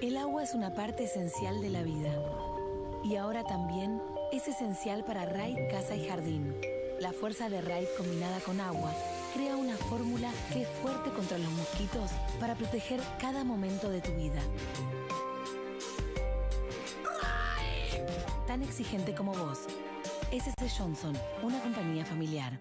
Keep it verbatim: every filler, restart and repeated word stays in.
El agua es una parte esencial de la vida. Y ahora también es esencial para Raid Casa y Jardín. La fuerza de Raid combinada con agua crea una fórmula que es fuerte contra los mosquitos para proteger cada momento de tu vida. Tan exigente como vos. S S Johnson, una compañía familiar.